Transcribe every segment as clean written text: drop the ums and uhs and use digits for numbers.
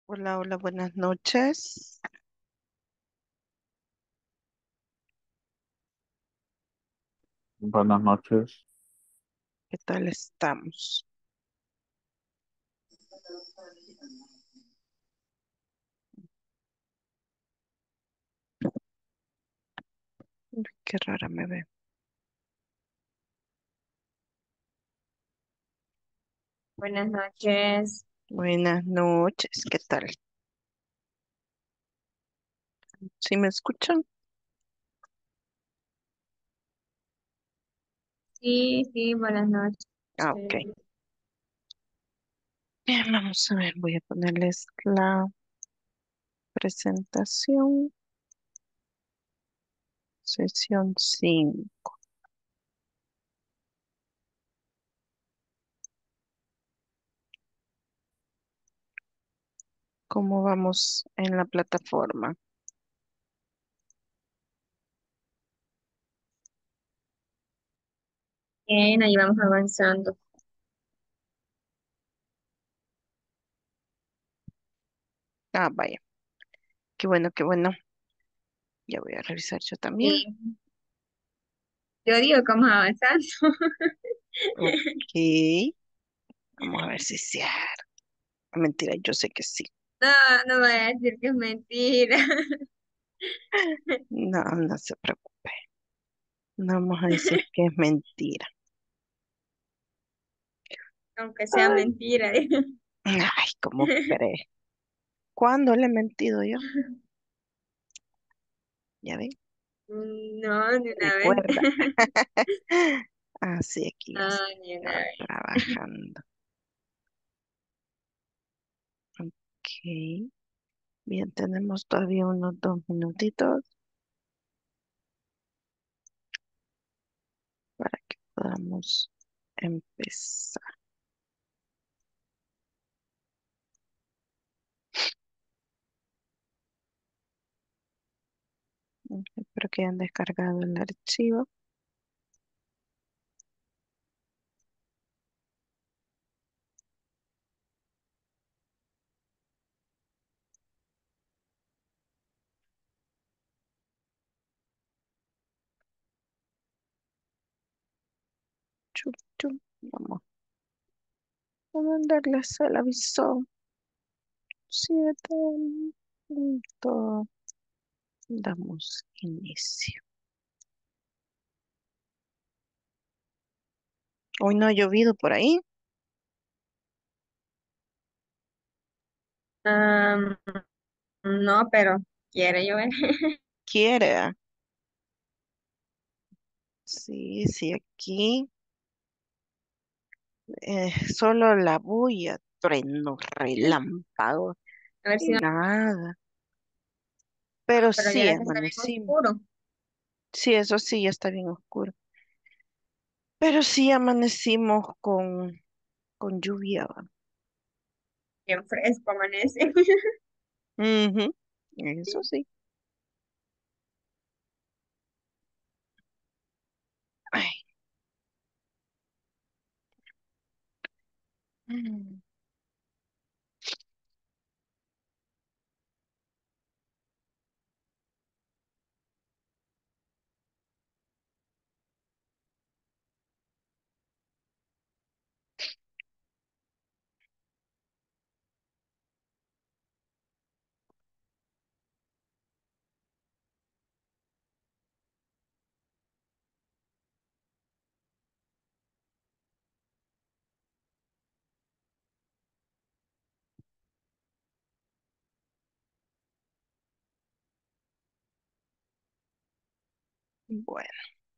Hola, hola, buenas noches. Buenas noches. ¿Qué tal estamos? Uy, qué rara me ve. Buenas noches. Buenas noches, ¿qué tal? ¿Sí me escuchan? Sí, sí, buenas noches. Ah, ok. Bien, vamos a ver, voy a ponerles la presentación, sesión 5. ¿Cómo vamos en la plataforma? Bien, ahí vamos avanzando. Ah, vaya, qué bueno, qué bueno. Ya voy a revisar yo también. Sí, yo digo que vamos avanzando. Ok, vamos a ver si es cierto. Mentira, yo sé que sí. No, no voy a decir que es mentira, No, no se preocupe. No vamos a decir que es mentira. aunque sea Ay, mentira. ay, ¿cómo crees? ¿Cuándo le he mentido yo? Ya ven, No, ni una vez. recuerda. Así aquí ya No, ni una estaba vez. trabajando. Ok, bien, tenemos todavía unos 2 minutitos para que podamos empezar. Espero que hayan descargado el archivo. Chum, chum. Vamos a mandarles el aviso. 7 punto. Damos inicio. Hoy no ha llovido por ahí. Am, no, pero quiere llover. Quiere. Sí, sí, aquí solo la bulla, trueno, relámpago A ver y si no. nada. Pero Pero sí viera que está bien amanecimos. oscuro. Sí, eso sí, ya está bien oscuro. Pero sí amanecimos con lluvia. Va. Bien fresco amanece. Ujú, eso sí. Ay, mm, bueno,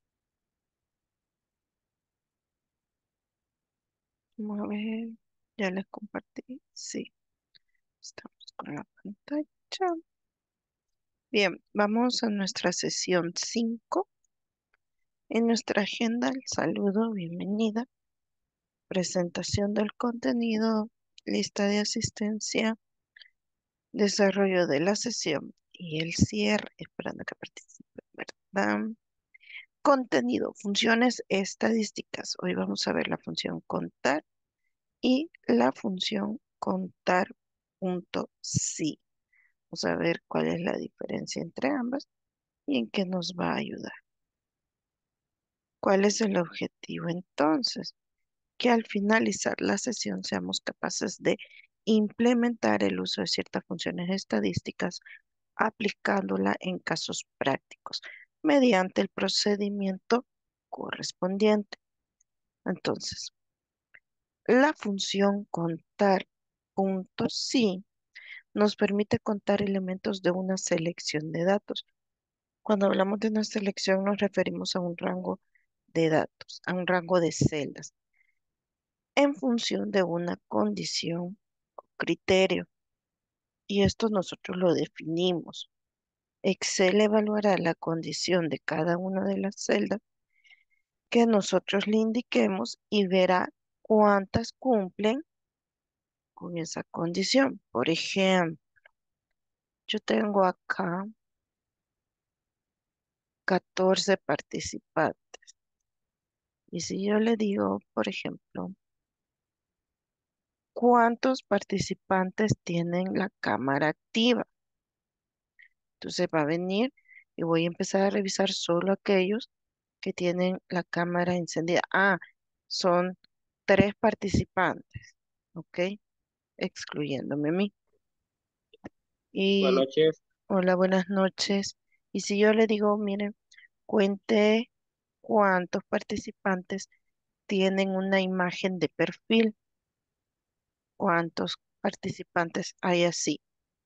vamos a ver. Ya les compartí. Sí, estamos con la pantalla. Bien, vamos a nuestra sesión 5. En nuestra agenda, el saludo, bienvenida, presentación del contenido, lista de asistencia, desarrollo de la sesión y el cierre, esperando que participen, ¿verdad? Contenido, funciones estadísticas. Hoy vamos a ver la función contar y la función contar punto sí. Vamos a ver cuál es la diferencia entre ambas y en qué nos va a ayudar. ¿Cuál es el objetivo entonces? Que al finalizar la sesión seamos capaces de implementar el uso de ciertas funciones estadísticas aplicándola en casos prácticos mediante el procedimiento correspondiente. Entonces, la función contar puntos sí nos permite contar elementos de una selección de datos. Cuando hablamos de una selección nos referimos a un rango de datos, a un rango de celdas, en función de una condición o criterio. Y esto nosotros lo definimos. Excel evaluará la condición de cada una de las celdas que nosotros le indiquemos y verá cuántas cumplen con esa condición. Por ejemplo, yo tengo acá 14 participantes. Y si yo le digo, por ejemplo, ¿cuántos participantes tienen la cámara activa? Entonces va a venir y voy a empezar a revisar solo aquellos que tienen la cámara encendida. Ah, son 3 participantes, ¿ok? Excluyéndome a mí. Buenas Y noches. hola, buenas noches. Y si yo le digo, miren, cuente cuántos participantes tienen una imagen de perfil, cuántos participantes hay así,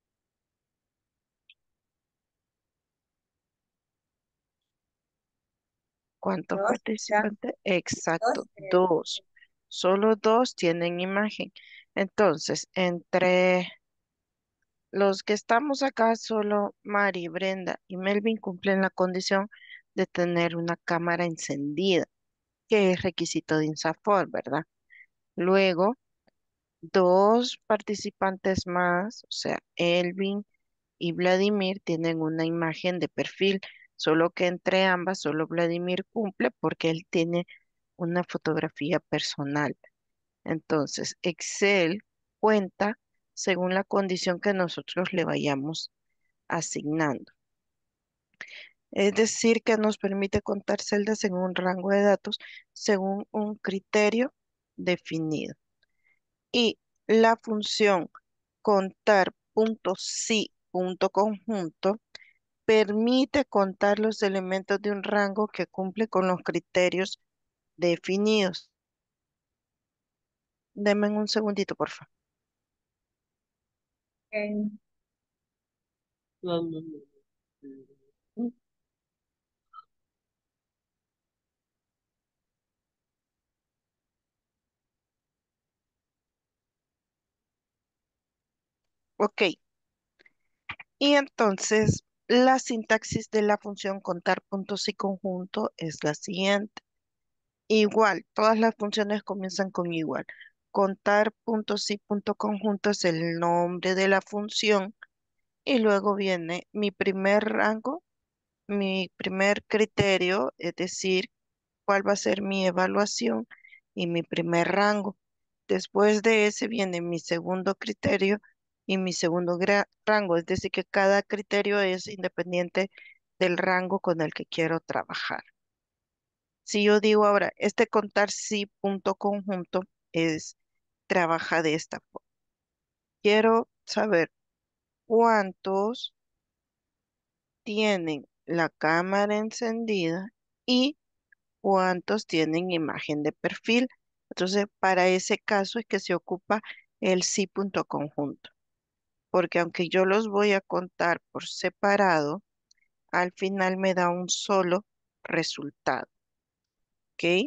cuántos Dos, ya, participantes, exacto, dos, tres. dos. Solo dos tienen imagen. Entonces, entre los que estamos acá, solo Mari, Brenda y Melvin cumplen la condición de tener una cámara encendida, que es requisito de INSAFORP, ¿verdad? Luego, dos participantes más, o sea, Elvin y Vladimir, tienen una imagen de perfil, solo que entre ambas, solo Vladimir cumple porque él tiene una fotografía personal. Entonces, Excel cuenta según la condición que nosotros le vayamos asignando. Es decir, que nos permite contar celdas en un rango de datos según un criterio definido. Y la función contar punto sí punto conjunto permite contar los elementos de un rango que cumple con los criterios definidos. Denme un segundito, por favor. Ok. Ok, y entonces la sintaxis de la función contar puntos y conjunto es la siguiente. Igual, todas las funciones comienzan con igual. Contar puntos y punto conjunto es el nombre de la función y luego viene mi primer rango, mi primer criterio, es decir, cuál va a ser mi evaluación y mi primer rango. Después de ese viene mi segundo criterio y mi segundo rango, es decir, que cada criterio es independiente del rango con el que quiero trabajar. Si yo digo ahora, este contar sí punto conjunto es, trabaja de esta forma. Quiero saber cuántos tienen la cámara encendida y cuántos tienen imagen de perfil. Entonces, para ese caso es que se ocupa el sí punto conjunto, porque aunque yo los voy a contar por separado, al final me da un solo resultado, ¿ok?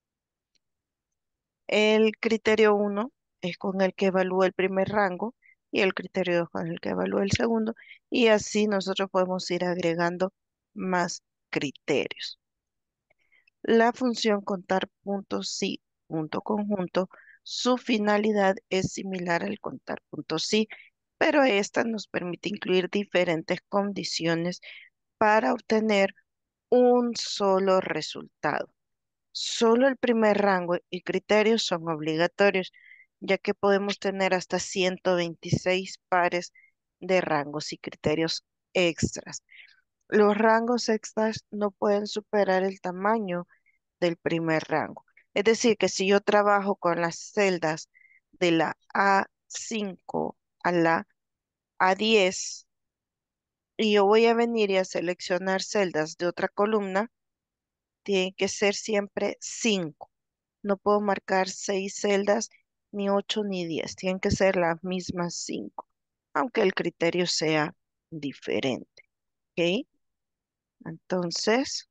El criterio uno es con el que evalúa el primer rango y el criterio 2 con el que evalúa el segundo, y así nosotros podemos ir agregando más criterios. La función contar puntos sí, punto conjunto, su finalidad es similar al contar puntos sí, pero esta nos permite incluir diferentes condiciones para obtener un solo resultado. Solo el primer rango y criterios son obligatorios ya que podemos tener hasta 126 pares de rangos y criterios extras. Los rangos extras no pueden superar el tamaño del primer rango. Es decir, que si yo trabajo con las celdas de la A5 a la A10 y yo voy a venir y a seleccionar celdas de otra columna, tiene que ser siempre 5. No puedo marcar 6 celdas, ni 8 ni 10. Tienen que ser las mismas 5, aunque el criterio sea diferente. ¿Ok? Entonces,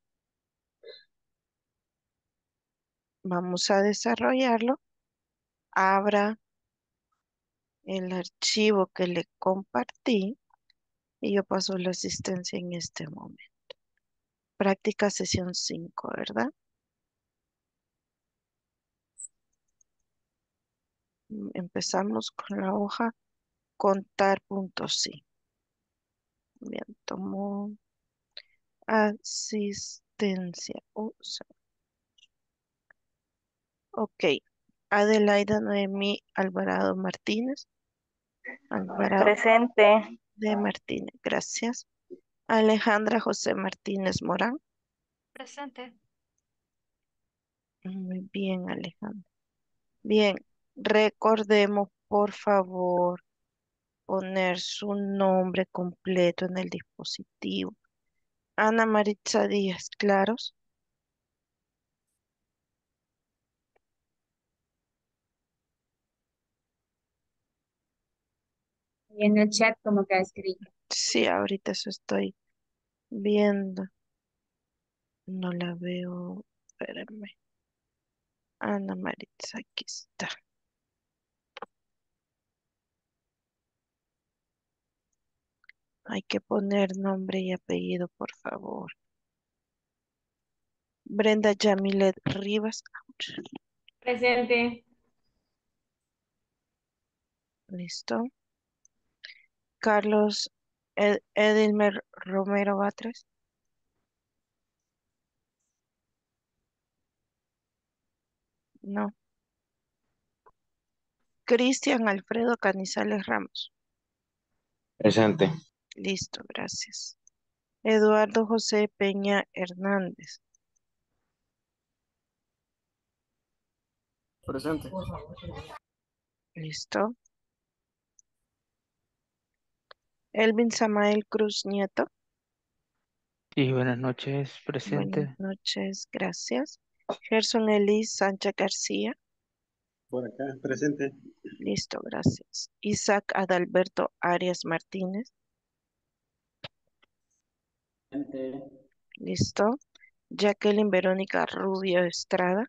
vamos a desarrollarlo. Abra el archivo que le compartí y yo paso la asistencia en este momento. Práctica sesión 5, ¿verdad? Empezamos con la hoja contar puntos, sí. Bien, tomo asistencia. Ok. Adelaida Noemí Alvarado Martínez. Alvarado Presente. de Martínez, gracias. Alejandra José Martínez Morán. Presente. Muy bien, Alejandra. Bien, recordemos, por favor, poner su nombre completo en el dispositivo. Ana Maritza Díaz Claros. Y en el chat como que ha escrito. Sí, ahorita eso estoy viendo. No la veo. Espérame. Ana Maritza, aquí está. Hay que poner nombre y apellido, por favor. Brenda Yamilet Rivas. Ouch. Presente. Listo. Carlos Edilmer Romero Batres. No. Cristian Alfredo Canizales Ramos. Presente. Listo, gracias. Eduardo José Peña Hernández. Presente. Listo. Elvin Samael Cruz Nieto. Sí, buenas noches, Buenas presente. noches, gracias. Gerson Elis Sánchez García. Por acá, presente. Listo, gracias. Isaac Adalberto Arias Martínez. Presente. Listo. Jacqueline Verónica Rubio Estrada.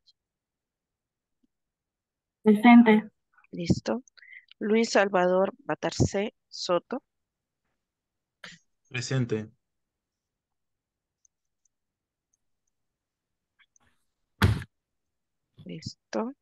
Presente. Listo. Luis Salvador Batarce Soto. Presente. Listo.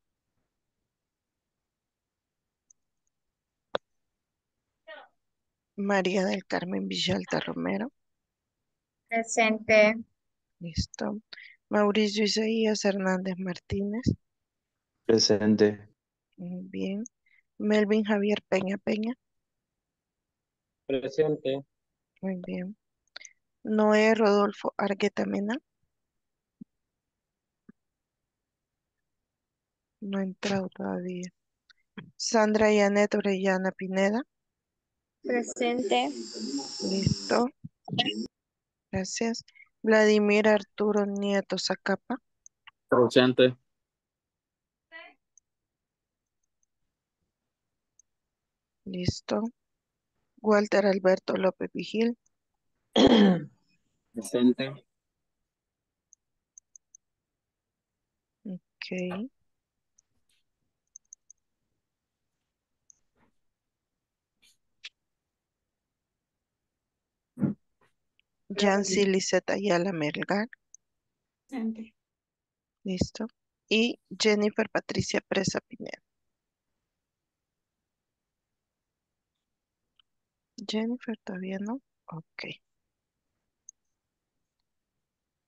María del Carmen Villalta Romero. Presente. Listo. Mauricio Isaías Hernández Martínez. Presente. Muy bien. Melvin Javier Peña Peña. Presente. Muy bien. Noé Rodolfo Argueta Mena. No ha entrado todavía. Sandra Yanet Orellana Pineda. Presente. Listo. Gracias. Vladimir Arturo Nieto Zacapa. Presente. Listo. Walter Alberto López Vigil. Presente. Ok. Yancy Liseta Ayala Melgar. Presente. Listo. Y Jennifer Patricia Presa Pineda. Jennifer todavía no. Ok.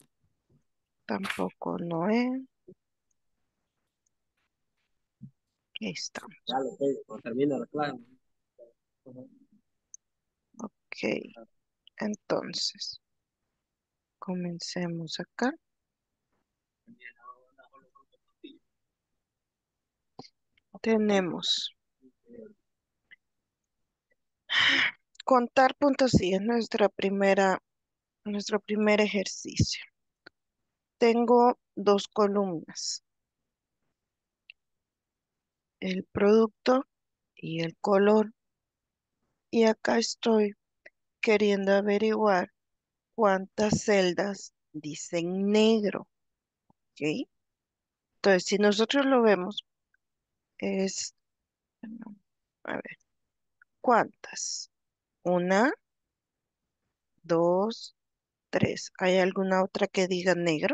Tampoco Noé. Ahí estamos. Dale, ok, cuando termine la clase. Ok, entonces, comencemos acá. Tenemos contar puntos, sí, es nuestro primer ejercicio. Tengo dos columnas, el producto y el color. Y acá estoy queriendo averiguar cuántas celdas dicen negro, ¿ok? Entonces, si nosotros lo vemos, es, bueno, a ver, ¿cuántas? Una, dos, tres. ¿Hay alguna otra que diga negro?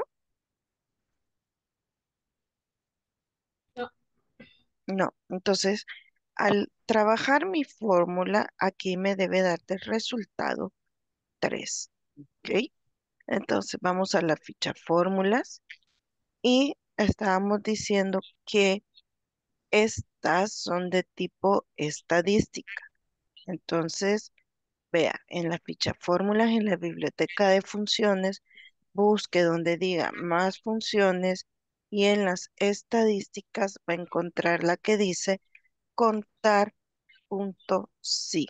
No. No. Entonces, al trabajar mi fórmula, aquí me debe dar de resultado 3. ¿Ok? Entonces, vamos a la ficha fórmulas y estábamos diciendo que estas son de tipo estadística. Entonces, vea, en la ficha fórmulas, en la biblioteca de funciones, busque donde diga más funciones y en las estadísticas va a encontrar la que dice contar punto sí.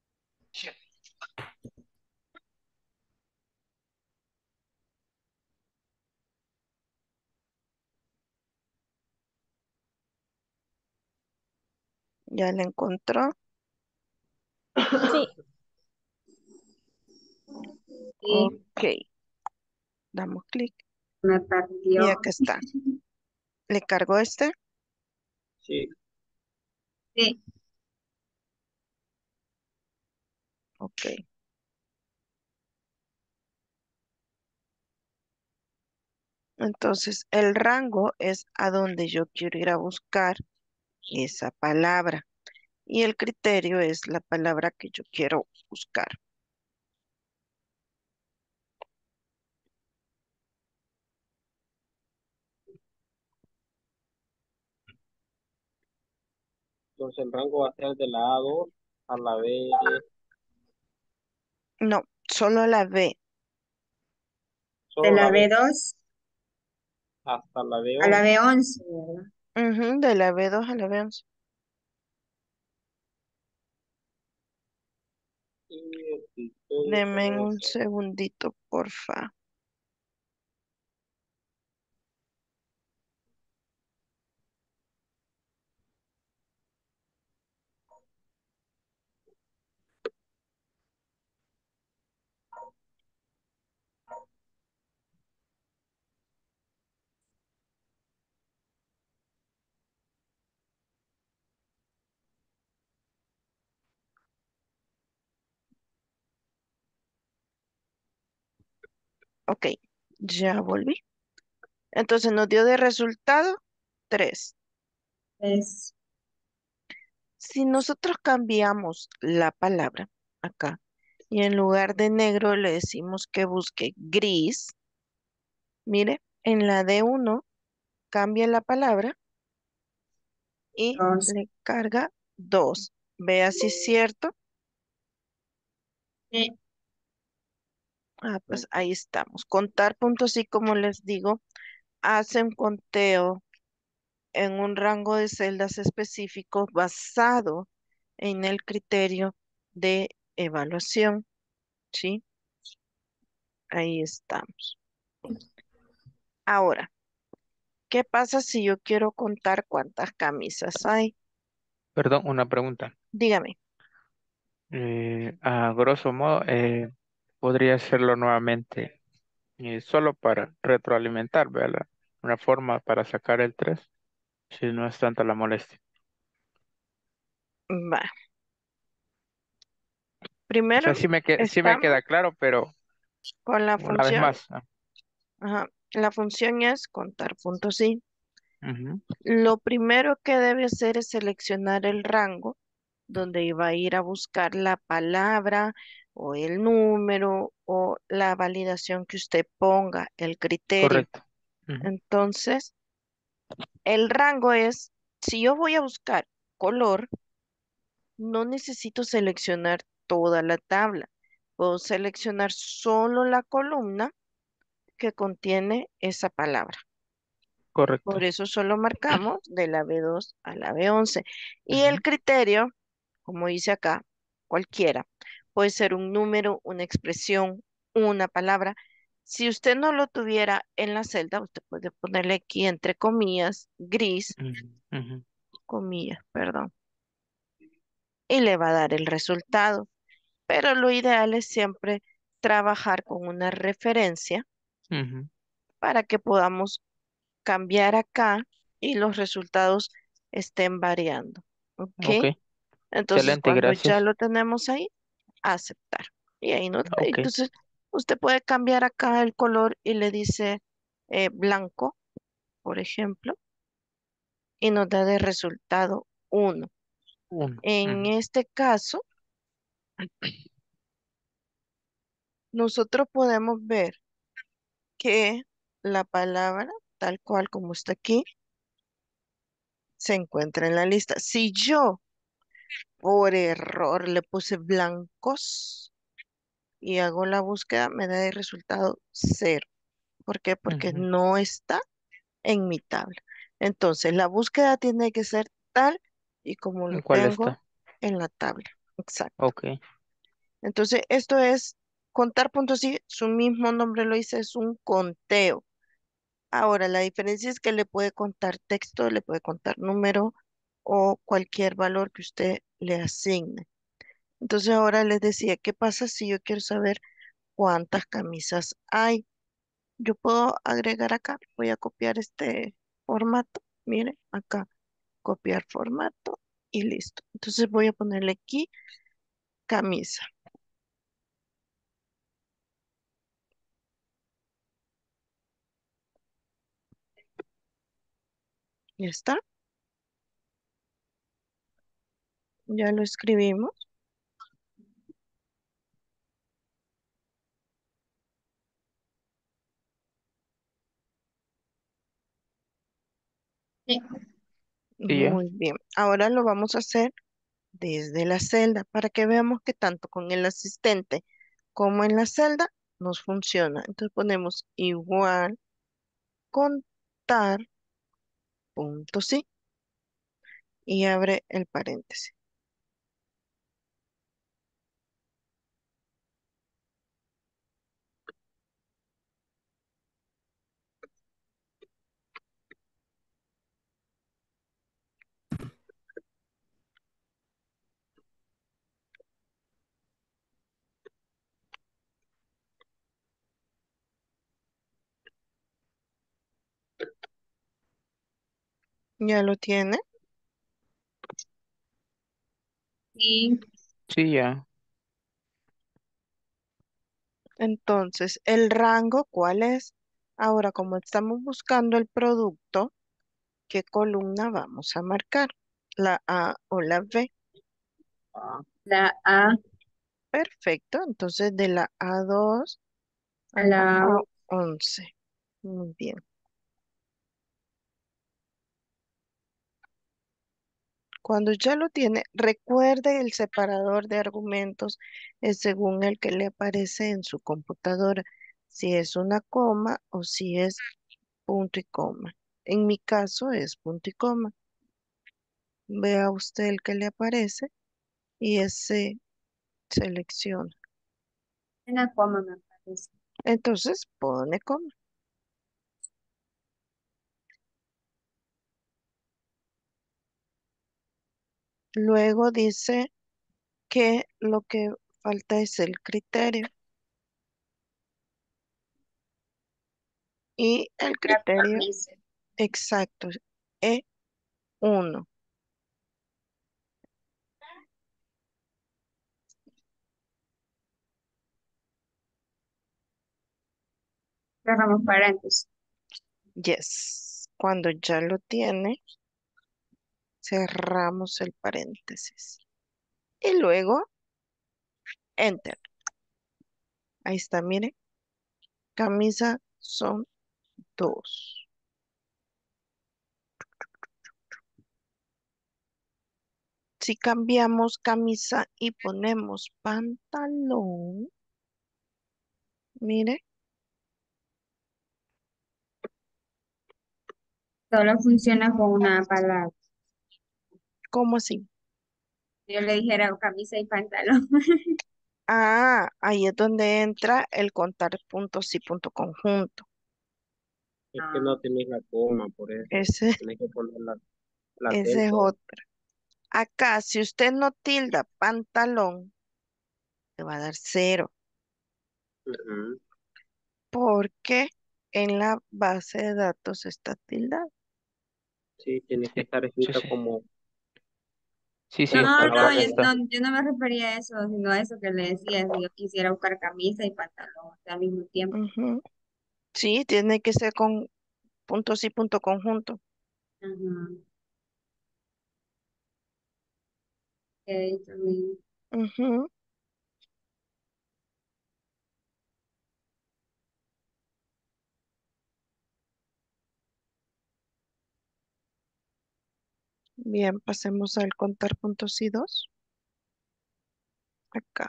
¿Ya la encontró? Sí, sí, Ok, damos clic me y perdió. acá está. ¿Le cargo este? Sí, Sí, Ok. Entonces, el rango es a donde yo quiero ir a buscar esa palabra. Y el criterio es la palabra que yo quiero buscar. entonces el rango va a ser de la A2 a la B, No, solo la B. de solo la la B, B2 hasta la a la B11. B11, ¿verdad? Ujú, de la B2 a la B11. Y el criterio Deme va a un ser, segundito, porfa. Ok, ya volví. Entonces nos dio de resultado 3. Es Si nosotros cambiamos la palabra acá y en lugar de negro le decimos que busque gris, mire, en la D1 cambia la palabra y 2. le carga 2. Vea si es cierto. Sí, Ah, pues ahí estamos. Contar puntos y como les digo, hace un conteo en un rango de celdas específico basado en el criterio de evaluación, ¿sí? Ahí estamos. Ahora, ¿qué pasa si yo quiero contar cuántas camisas hay? Perdón, una pregunta. Dígame. A grosso modo, podría hacerlo nuevamente, solo para retroalimentar, ¿verdad? Una forma para sacar el 3 si no es tanta la molestia. Va. O sea, Primero sí me estamos queda claro, pero con la una vez función. más. Ajá. La función es contar puntos y. Ujú, Lo primero que debe hacer es seleccionar el rango donde iba a ir a buscar la palabra o el número o la validación que usted ponga, el criterio. correcto. Ujú, Entonces, el rango es Si yo voy a buscar color, no necesito seleccionar toda la tabla. Puedo seleccionar solo la columna que contiene esa palabra. Por Correcto. eso solo marcamos de la B2 a la B11. Y el Ujú, criterio, como dice acá, cualquiera. Puede ser un número, una expresión, una palabra. Si usted no lo tuviera en la celda, usted puede ponerle aquí entre comillas, gris, ujú, ujú, comillas, perdón, y le va a dar el resultado. Pero lo ideal es siempre trabajar con una referencia ujú. para que podamos cambiar acá y los resultados estén variando. Ok, ¿Ok? Entonces, excelente, cuando ya gracias. lo tenemos ahí, aceptar. Y ahí nos da. Ok, Entonces, usted puede cambiar acá el color y le dice blanco, por ejemplo, y nos da de resultado 1. uno. En Ujú, este caso, nosotros podemos ver que la palabra, tal cual como está aquí, se encuentra en la lista. Si yo por error le puse blancos y hago la búsqueda, me da el resultado 0. ¿Por qué? Porque ujú. no está en mi tabla. Entonces, la búsqueda tiene que ser tal y como lo ¿En cuál tengo está? en la tabla. Exacto. Ok. Entonces, esto es contar puntos y su mismo nombre lo dice, es un conteo. Ahora, la diferencia es que le puede contar texto, le puede contar número o cualquier valor que usted le asigne. Entonces, ahora les decía, ¿qué pasa si yo quiero saber cuántas camisas hay? Yo puedo agregar acá, voy a copiar este formato. Mire, acá, copiar formato y listo. Entonces voy a ponerle aquí camisa. Ya está, ya lo escribimos. Sí. Sí, ya. Muy bien. Ahora lo vamos a hacer desde la celda para que veamos que tanto con el asistente como en la celda nos funciona. Entonces ponemos igual, contar, punto sí, y abre el paréntesis. ¿Ya lo tiene? Sí. Sí, ya. Entonces, ¿el rango cuál es? Ahora, como estamos buscando el producto, ¿qué columna vamos a marcar? ¿La A o la B? Ah, La A Perfecto. Entonces, de la A2 a a la la A11. Muy bien. Cuando ya lo tiene, recuerde el separador de argumentos es según el que le aparece en su computadora, si es una coma o si es punto y coma. En mi caso es punto y coma. Vea usted el que le aparece y ese selecciona. una coma me parece. Entonces pone coma. Luego dice que lo que falta es el criterio y el Ya criterio dice. exacto E1. Cerramos paréntesis. Yes. Cuando ya lo tiene, cerramos el paréntesis. Y luego, enter. Ahí está, mire. Camisa son dos. Si cambiamos camisa y ponemos pantalón, mire, Solo funciona con una palabra. ¿cómo así? Yo le dijera camisa y pantalón. Ah, ahí es donde entra el contar puntos y punto conjunto. Es que Ah, no tenés la coma, por eso. Ese, Tenés que poner la ese es tilde. otro. Acá, si usted no tilda pantalón, le va a dar cero, Ujú. porque en la base de datos está tildado. Sí, tiene que Sí, estar sí, escrita sí. como, Sí, no, sí, como acá no, palabra. está. yo no me refería a eso, sino a eso que le decía, si yo quisiera buscar camisa y pantalón al mismo tiempo. Ujú. Sí, tiene que ser con puntos y punto conjunto. Ajá. Ok, también. Ujú. Bien, pasemos al contar puntos y dos. Acá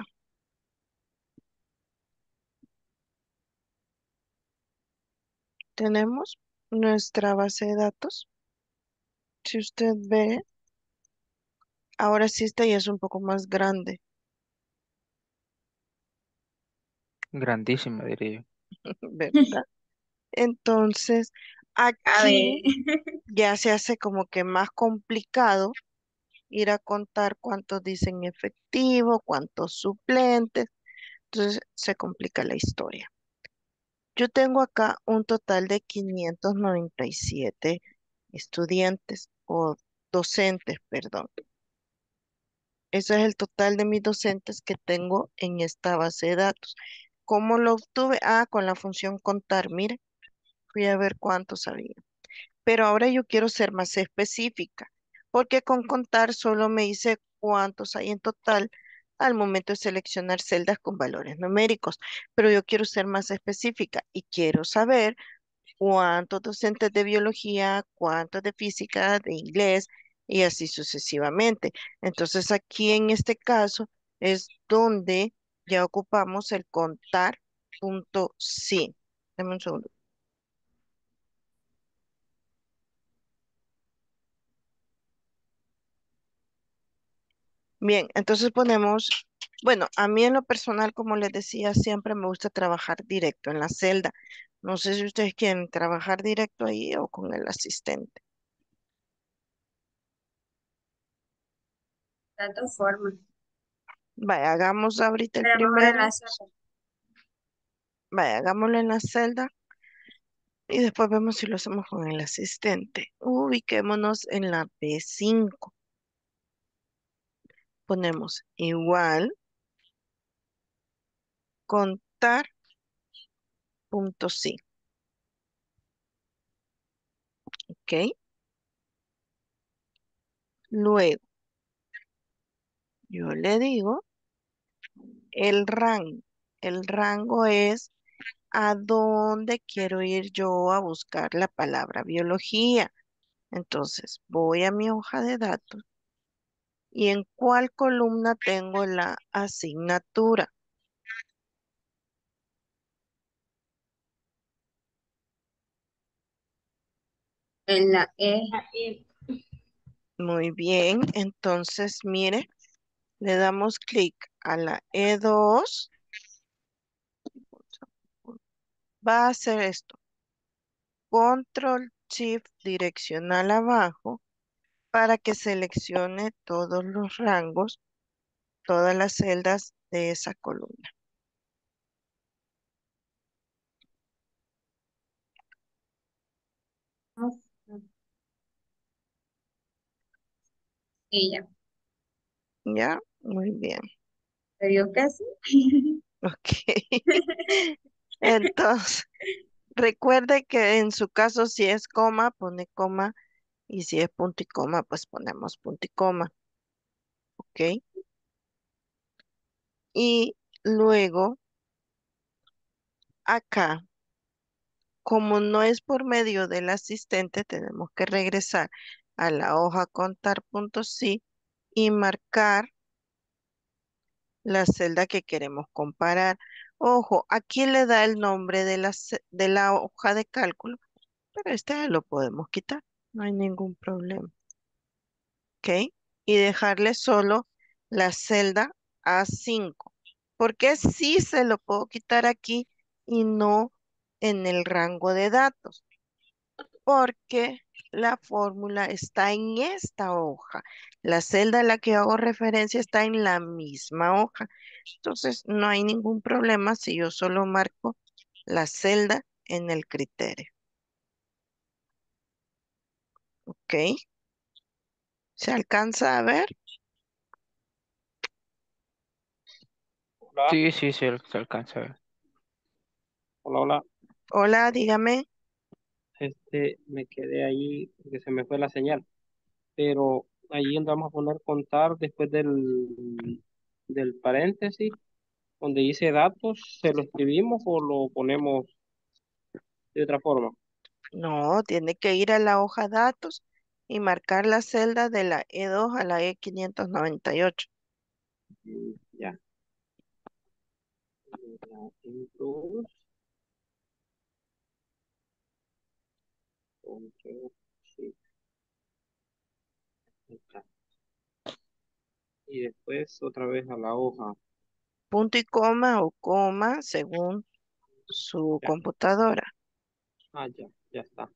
tenemos nuestra base de datos. Si usted ve, ahora sí esta ya es un poco más grande, Grandísima, diría yo. ¿verdad? Entonces, A ver, aquí ya se hace como que más complicado ir a contar cuántos dicen efectivo, cuántos suplentes. Entonces, se complica la historia. Yo tengo acá un total de 597 estudiantes o docentes, perdón. Ese es el total de mis docentes que tengo en esta base de datos. ¿Cómo lo obtuve? Ah, con la función contar. Mire, fui a ver cuántos había. Pero ahora yo quiero ser más específica, porque con contar solo me dice cuántos hay en total al momento de seleccionar celdas con valores numéricos. Pero yo quiero ser más específica y quiero saber cuántos docentes de biología, cuántos de física, de inglés y así sucesivamente. Entonces aquí en este caso es donde ya ocupamos el contar punto sí. Dame un segundo. Bien, entonces ponemos, bueno, a mí en lo personal, como les decía, siempre me gusta trabajar directo en la celda. No sé si ustedes quieren trabajar directo ahí o con el asistente. de todas formas. Vaya, hagamos ahorita el Pero mejor en la primero. sopa. Vaya, hagámoslo en la celda y después vemos si lo hacemos con el asistente. Ubiquémonos en la B5. Ponemos igual, contar, punto sí. ¿Ok? Luego, yo le digo el rango. El rango es a dónde quiero ir yo a buscar la palabra biología. Entonces, voy a mi hoja de datos y en cuál columna tengo la asignatura. En la E. Muy bien, entonces, mire. Le damos clic a la E2. Va a hacer esto. Control Shift direccional abajo para que seleccione todos los rangos, todas las celdas de esa columna. Y ya. ¿Ya? Muy bien. ¿Te dio que sí? Ok. Entonces, recuerde que en su caso si es coma, pone coma. Y si es punto y coma, pues ponemos punto y coma. ¿Ok? Y luego, acá. Como no es por medio del asistente, tenemos que regresar a la hoja contar puntos sí y marcar la celda que queremos comparar. Ojo, aquí le da el nombre de de la hoja de cálculo, pero este lo podemos quitar, no hay ningún problema. ¿Ok? Y dejarle solo la celda A5. Porque sí se lo puedo quitar aquí y no en el rango de datos? Porque la fórmula está en esta hoja. La celda a la que hago referencia está en la misma hoja. Entonces, no hay ningún problema si yo solo marco la celda en el criterio. ¿Ok? ¿Se alcanza a ver? Hola, Sí, sí, se alcanza a ver. hola, hola. Hola, dígame. Me quedé ahí porque se me fue la señal. Pero ahí donde vamos a poner contar después del paréntesis, donde dice datos, ¿se lo escribimos o lo ponemos de otra forma? No, tiene que ir a la hoja datos y marcar la celda de la E2 a la E598. Ya. Improve, control, sí, ahí está. Y después otra vez a la hoja. Punto y coma o coma según su Ya. computadora. Ah, ya, ya está.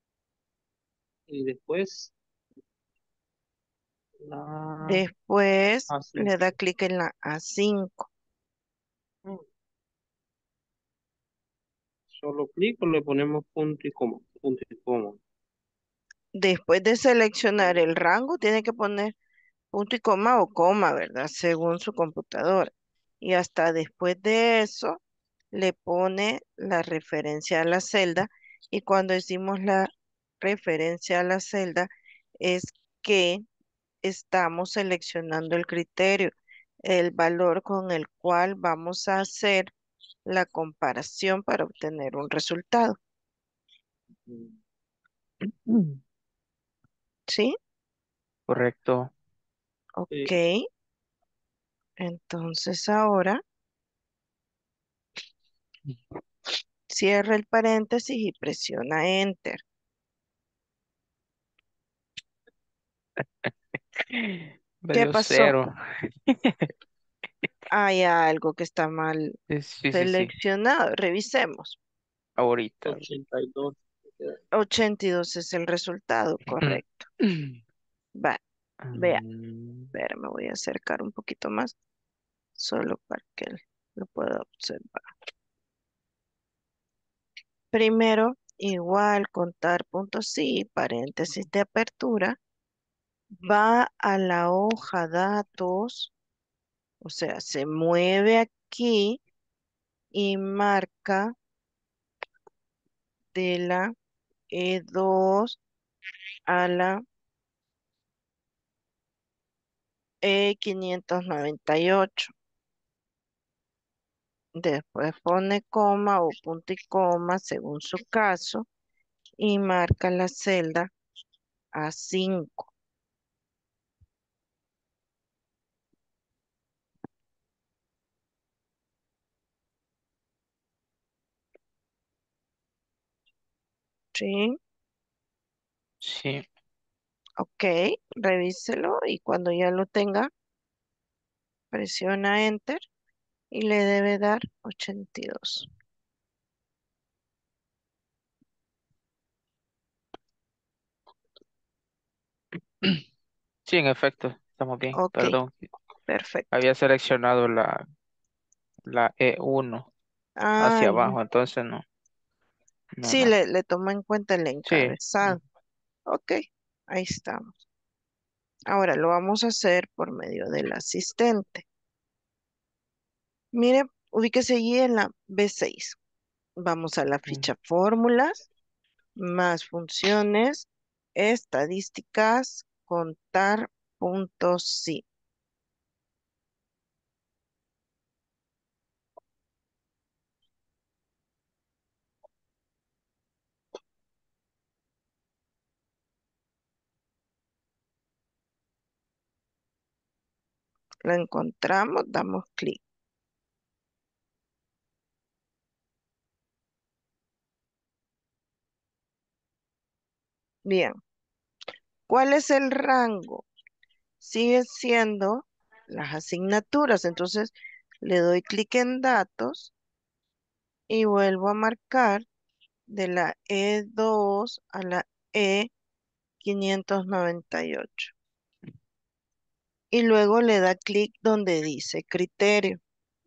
Y después la Después así. le da clic en la A5. Solo clic o le ponemos punto y coma. Punto y coma. Después de seleccionar el rango, tiene que poner punto y coma o coma, ¿verdad? Según su computadora. Y hasta después de eso, le pone la referencia a la celda. Y cuando decimos la referencia a la celda, es que estamos seleccionando el criterio, el valor con el cual vamos a hacer la comparación para obtener un resultado. Mm. ¿Sí? Correcto. Ok. Sí. Entonces ahora cierra el paréntesis y presiona Enter. Me ¿Qué dio pasó? cero. Hay algo que está mal Sí, sí, sí. seleccionado. Revisemos. Ahorita. 82. 82 es el resultado, correcto. Va, vea, Mm, me voy a acercar un poquito más, solo para que lo pueda observar. Primero, igual contar puntos sí, paréntesis de apertura, va a la hoja datos, o sea, se mueve aquí y marca de la E2 a la E598. Después pone coma o punto y coma según su caso y marca la celda A5. ¿Sí? sí, Ok, revíselo y cuando ya lo tenga, presiona Enter y le debe dar 82. sí, en efecto, estamos bien. Ok, Perdón. perfecto. Había seleccionado la E1 Ah, hacia ya. abajo, entonces no, no, Sí, no. le toma en cuenta el Sí. encabezado. Ok, ahí estamos. Ahora lo vamos a hacer por medio del asistente. Mire, ubíquese allí en la B6. Vamos a la Mm, ficha fórmulas, más funciones, estadísticas, contar puntos sí. La encontramos, damos clic. Bien, ¿cuál es el rango? Sigue siendo las asignaturas. Entonces le doy clic en datos y vuelvo a marcar de la E2 a la E598. Y luego le da clic donde dice criterio.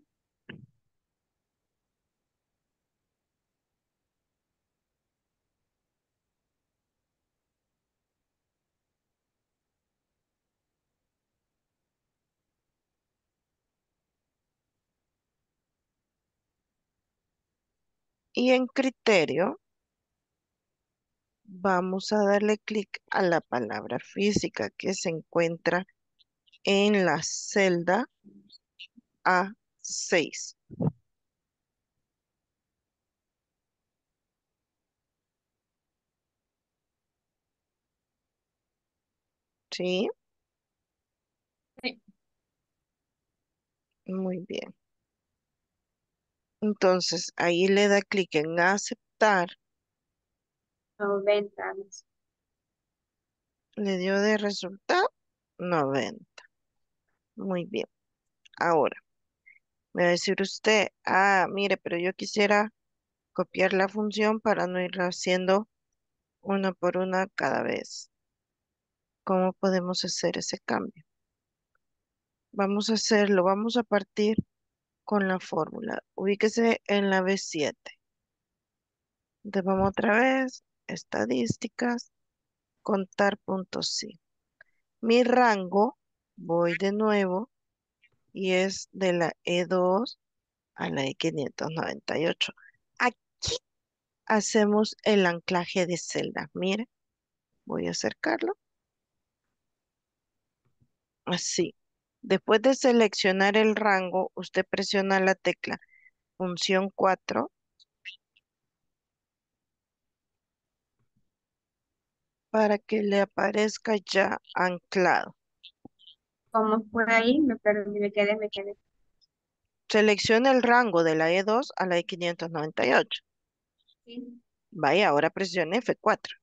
Y en criterio vamos a darle clic a la palabra física que se encuentra en la celda A6. ¿Sí? Sí. Muy bien. Entonces ahí le da clic en aceptar. 90. Le dio de resultado 90. Muy bien. Ahora, me va a decir usted, mire, pero yo quisiera copiar la función para no ir haciendo una por una cada vez. ¿Cómo podemos hacer ese cambio? Vamos a hacerlo, vamos a partir con la fórmula. Ubíquese en la B7. Entonces vamos otra vez, estadísticas, contar puntos sí. Mi rango, voy de nuevo, y es de la E2 a la E598. Aquí hacemos el anclaje de celda. Mire, voy a acercarlo. Así. Después de seleccionar el rango, usted presiona la tecla función 4 para que le aparezca ya anclado. ¿Cómo fue ahí? Me perdí, me quedé. Selecciona el rango de la E2 a la E598. Sí. Vaya, ahora presione F4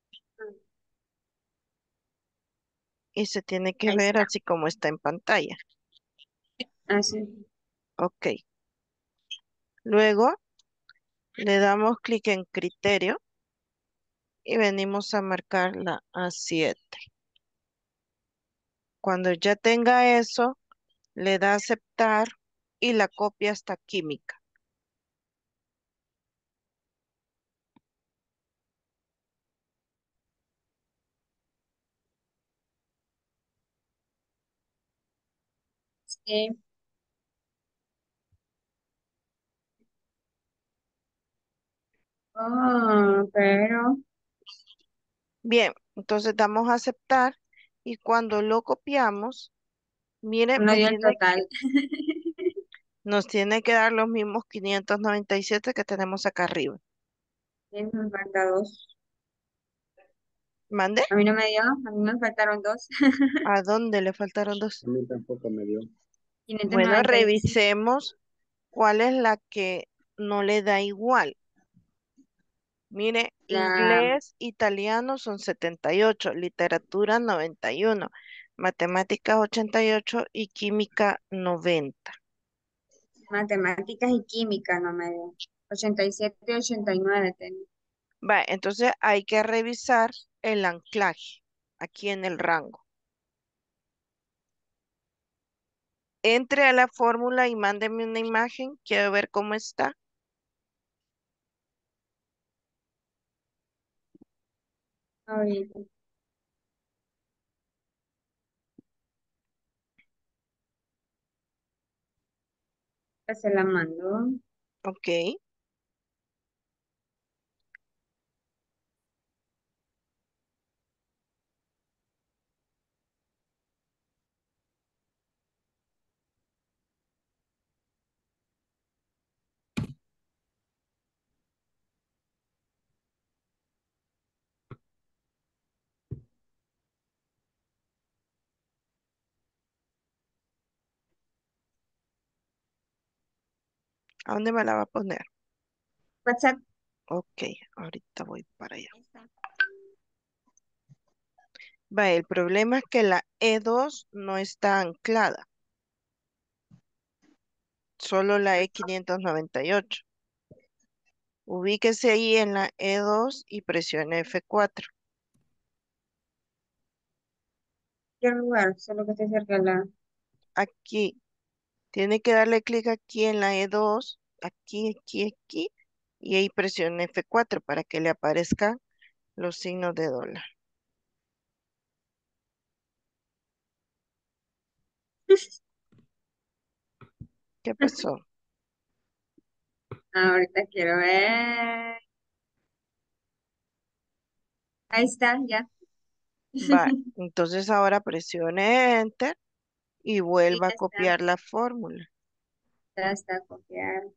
y se tiene que Ahí ver está. así como está en pantalla. Así. Ok. Luego le damos clic en criterio y venimos a marcar la A7. Cuando ya tenga eso, le da aceptar y la copia hasta química. Sí. Pero Bien, entonces damos a aceptar y cuando lo copiamos, mire, no dio el total. nos tiene que dar los mismos 597 que tenemos acá arriba. Sí, me falta dos. ¿Mande? A mí no me dio, a mí me faltaron dos. ¿A dónde le faltaron dos? A mí tampoco me dio. Bueno, 595. revisemos cuál es la que no le da igual. Mire, La inglés, italiano son 78, literatura 91, matemáticas 88 y química 90. matemáticas y química no me dio. 87 y 89 tenía. Va, entonces hay que revisar el anclaje aquí en el rango. Entre a la fórmula y mándeme una imagen. Quiero ver cómo está. Ahorita se la mando. Ok. ¿A dónde me la va a poner? WhatsApp. Ok, ahorita voy para allá. Ahí está. Va, el problema es que la E2 no está anclada, solo la E598. Ubíquese ahí en la E2 y presione F4. ¿Qué lugar? Solo que esté cerca de la... Aquí, tiene que darle clic aquí en la E2, aquí, aquí, aquí, y ahí presione F4 para que le aparezcan los signos de dólar. ¿Qué pasó? Ahorita quiero ver. Ahí está, ya. Va, entonces ahora presione Enter y Sí, vuelva a ya está. copiar la fórmula. Ya está copiado.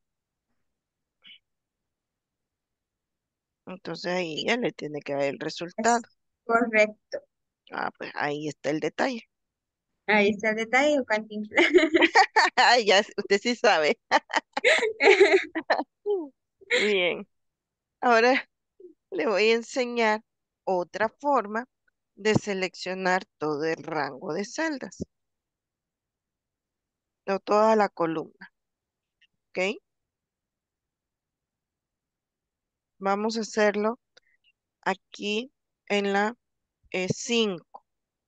Entonces ahí ya le tiene que ver el resultado. Es correcto. Ah, pues ahí está el detalle. Ahí está el detalle, Cantinflas. Ya, usted sí sabe. Bien, ahora le voy a enseñar otra forma de seleccionar todo el rango de celdas, no toda la columna, ¿ok? Vamos a hacerlo aquí en la E5.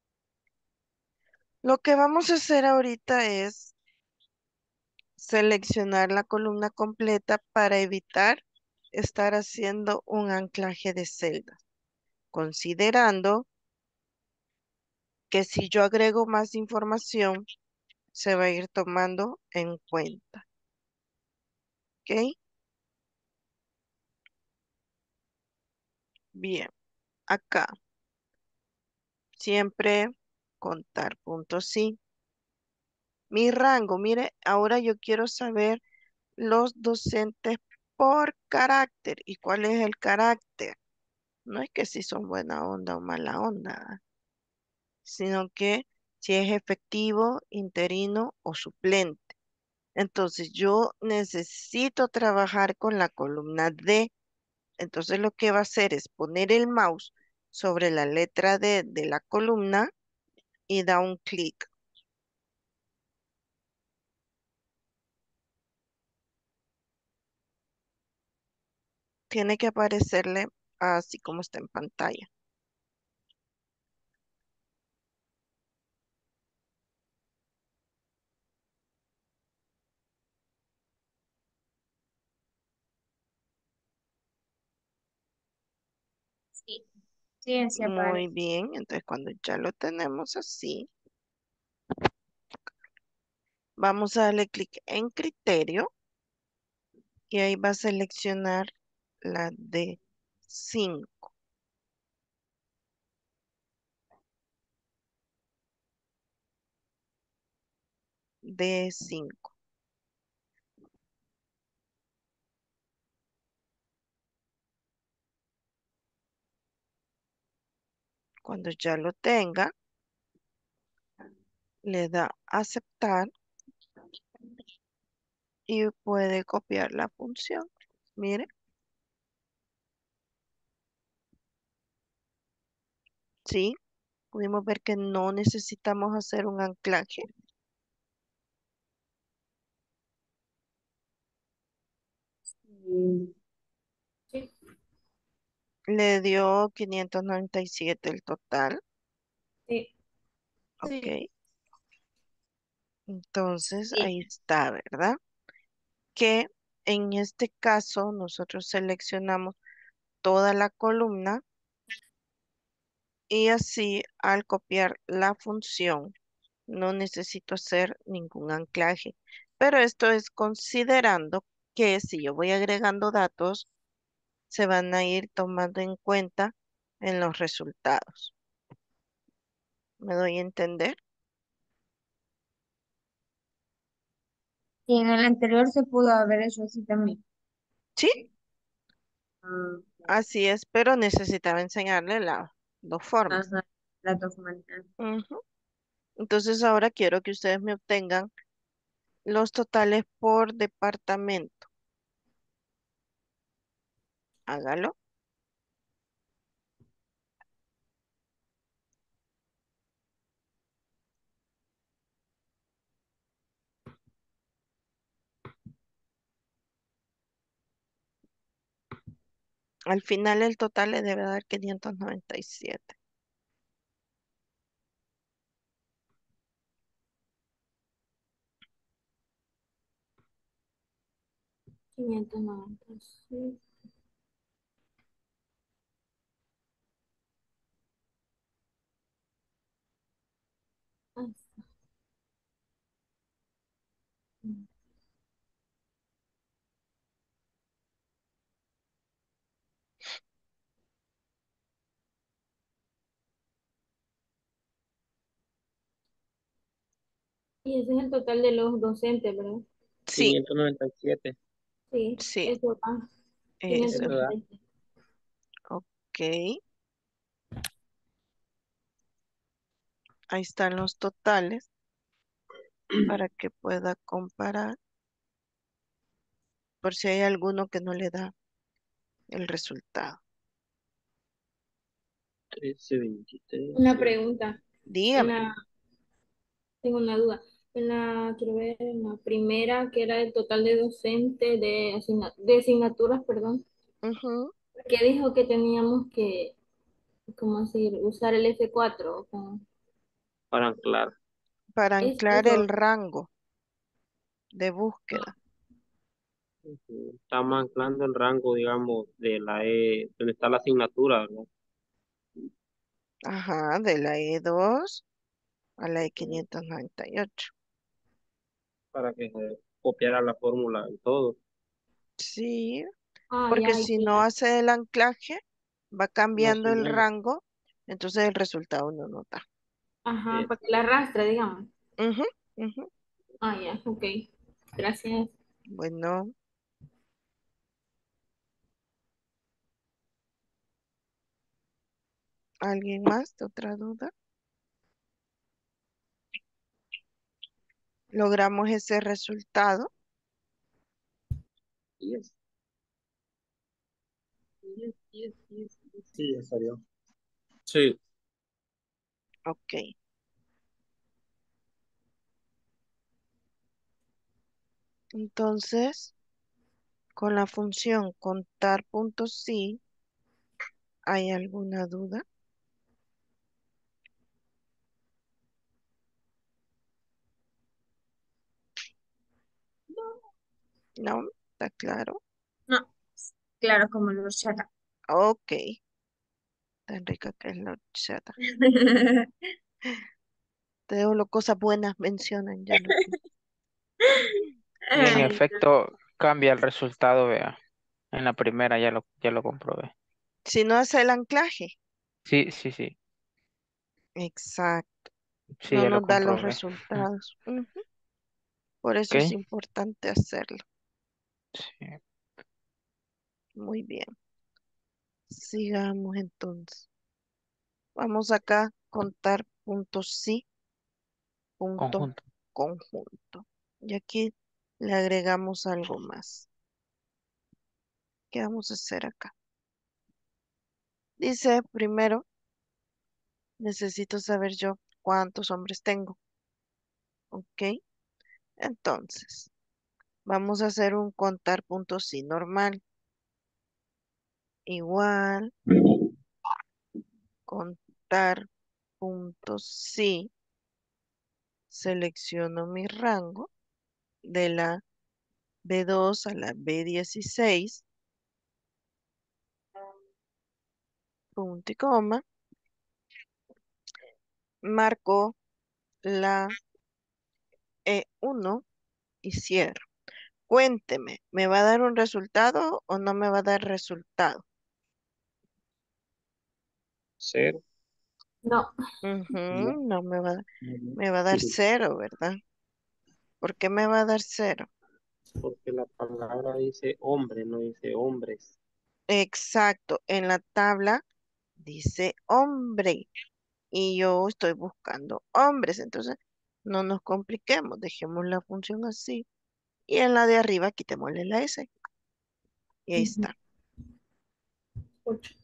Lo que vamos a hacer ahorita es seleccionar la columna completa para evitar estar haciendo un anclaje de celdas, considerando que si yo agrego más información, se va a ir tomando en cuenta, ¿ok? Bien, acá siempre contar puntos sí. Mi rango, mire, ahora yo quiero saber los docentes por carácter. ¿Y cuál es el carácter? No es que si son buena onda o mala onda, sino que si es efectivo, interino o suplente. Entonces yo necesito trabajar con la columna D. Entonces lo que va a hacer es poner el mouse sobre la letra D de la columna y da un clic. Tiene que aparecerle así como está en pantalla. Sí, sí, así Muy aparece. bien, entonces cuando ya lo tenemos así, vamos a darle clic en criterio y ahí va a seleccionar la D5. D5. Cuando ya lo tenga, le da aceptar y puede copiar la función. Mire, sí, pudimos ver que no necesitamos hacer un anclaje. Mm, sí, Le dio 597 el total. sí, Ok, sí. entonces Sí. ahí está, ¿verdad? Que en este caso nosotros seleccionamos toda la columna y así al copiar la función no necesito hacer ningún anclaje. Pero esto es considerando que si yo voy agregando datos, se van a ir tomando en cuenta en los resultados. ¿Me doy a entender? Y en el anterior se pudo haber hecho así también. Sí, Ah, así es, pero necesitaba enseñarle las dos formas. ajá, las dos maneras. Ujú. Entonces ahora quiero que ustedes me obtengan los totales por departamento. Hágalo. Al final el total le debe dar 597. 596. Ahí está. Y ese es el total de los docentes, ¿verdad? Sí, 597. Sí, sí, eso va. eso. Eso da. 596. Ok. Ahí están los totales para que pueda comparar por si hay alguno que no le da el resultado. 1323. Una pregunta. En Dígame. la, tengo una duda. Quiero ver, en la primera, que era el total de docentes, de asignaturas, perdón, Ujú. que dijo que teníamos que, ¿cómo decir? Usar el F4. Para anclar. Para Es anclar el eso. rango de búsqueda. Estamos anclando el rango, digamos, de la donde está la asignatura, ¿verdad? Ajá, de la E2 a la E598. Para que se copiara la fórmula en todo. Sí, Ah, porque ya, si no ya. hace el anclaje, va No cambiando se el mueve. rango, entonces el resultado no nota. Ajá, Eh, para que la arrastre, digamos. Ujú, ujú. Ah, ya, ok. Gracias. Bueno, ¿alguien más de otra duda? Logramos ese resultado. yes, yes. Sí, ya salió. Sí. Ok. Entonces, con la función contar puntos sí, ¿hay alguna duda? ¿No? ¿Está claro? No, claro, como los horchata. Ok. Tan rica que es la horchata. Te digo, cosas buenas mencionan, ya lo vi. Y en Ay, no. efecto cambia el resultado, vea. En la primera ya lo comprobé. Si no hace el anclaje. Sí, sí, sí. Exacto. Sí, No ya lo nos da los comprobé. resultados. Ujú. Por eso es Ok. importante hacerlo. Sí. Muy bien. Sigamos entonces. Vamos acá a contar puntos sí, punto Conjunto. conjunto. Y aquí le agregamos algo más. ¿Qué vamos a hacer acá? Dice, primero, necesito saber yo cuántos hombres tengo. ¿Ok? Entonces, vamos a hacer un contar puntos sí normal. Igual, contar puntos sí. Selecciono mi rango de la B2 a la B16, punto y coma. Marco la E1 y cierro. Cuénteme, ¿me va a dar un resultado o no me va a dar resultado? Cero. No, No. Ujú, no Ujú. me va a dar cero, ¿verdad? ¿Por qué me va a dar cero? Porque la palabra dice hombre, no dice hombres. Exacto, en la tabla dice hombre y yo estoy buscando hombres, entonces no nos compliquemos, dejemos la función así y en la de arriba quitémosle la S y ahí ujú, está. 8.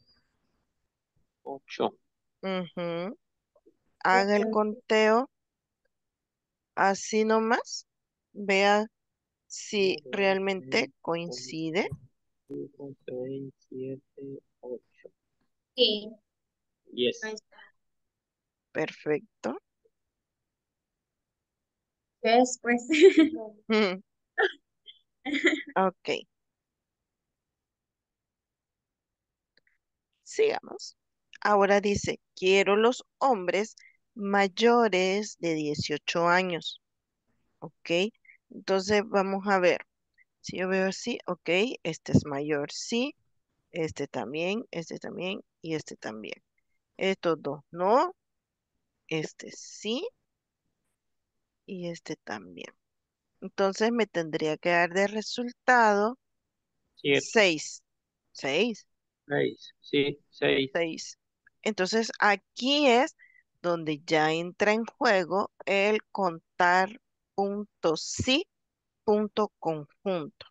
8. Ujú. Haga el conteo así nomás. Vea 1, si 2, 3, realmente 4, coincide. 5, 6, 7, 8. Sí, ahí Yes. está. Perfecto. Después. Mm, ok, sigamos. Ahora dice, quiero los hombres mayores de 18 años. Ok, entonces vamos a ver. Si yo veo así, ok, este es mayor, sí, este también y este también. Estos dos no, este sí y este también. Entonces me tendría que dar de resultado 7. 6. 6, 6. Sí, 6. 6. Entonces aquí es donde ya entra en juego el contar punto sí, punto conjunto.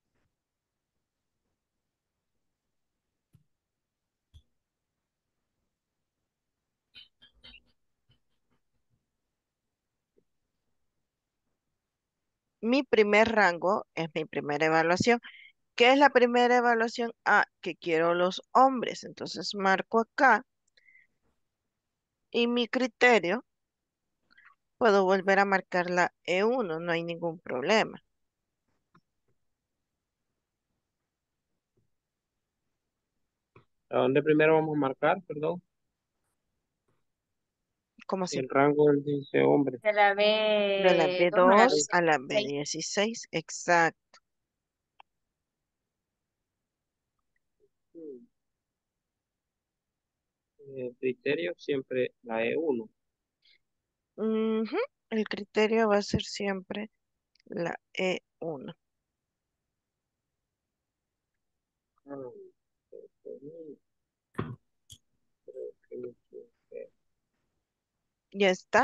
Mi primer rango es mi primera evaluación. ¿Qué es la primera evaluación? Ah, que quiero los hombres. Entonces marco acá y mi criterio, puedo volver a marcar la E1, no hay ningún problema. ¿A dónde primero vamos a marcar? Perdón. ¿Cómo así? El rango del dice hombre. De la De la B2 a la B2 a la B6. B16, exacto. Hmm. Criterio siempre la E1. Ujú, el criterio va a ser siempre la E1. Ah, creo que me equivoqué. ¿Ya está?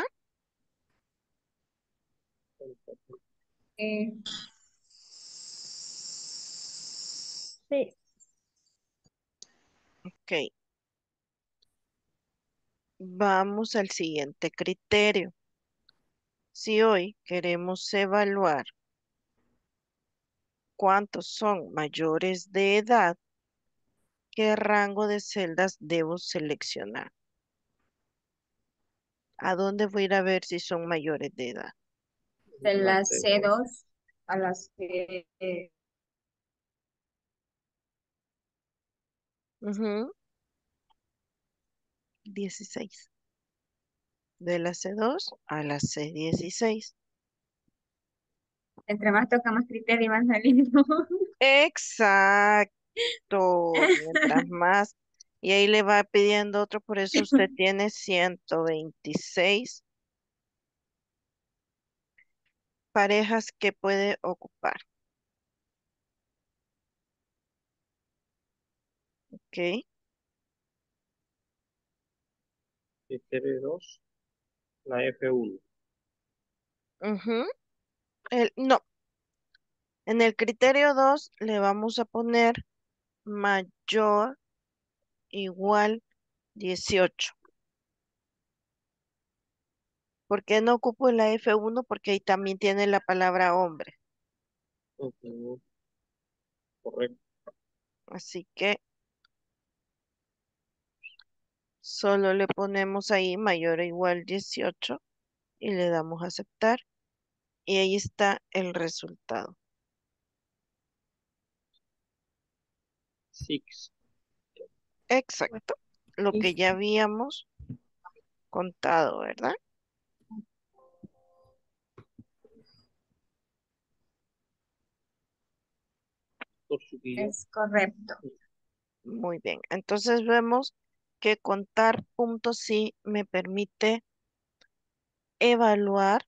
Eh, sí. Ok. Vamos al siguiente criterio. Si hoy queremos evaluar cuántos son mayores de edad, ¿qué rango de celdas debo seleccionar? ¿A dónde voy a ir a ver si son mayores de edad? De La la C2. C2 a la C. Ujú, 16. De la C2 a la C16. Entre más toca, más criterio van saliendo. Exacto. Mientras más. Y ahí le va pidiendo otro, por eso usted tiene 126 parejas que puede ocupar. ¿Ok? Criterio 2, la F1. Ujú. No, en el criterio 2 le vamos a poner mayor igual 18. ¿Por qué no ocupo la F1? Porque ahí también tiene la palabra hombre. Ujú, correcto. Así que solo le ponemos ahí mayor o igual 18 y le damos a aceptar. Y ahí está el resultado. 6. Exacto. Lo que ya habíamos contado, ¿verdad? Por su guía. Es correcto. Muy bien. Entonces vemos que contar puntos sí me permite evaluar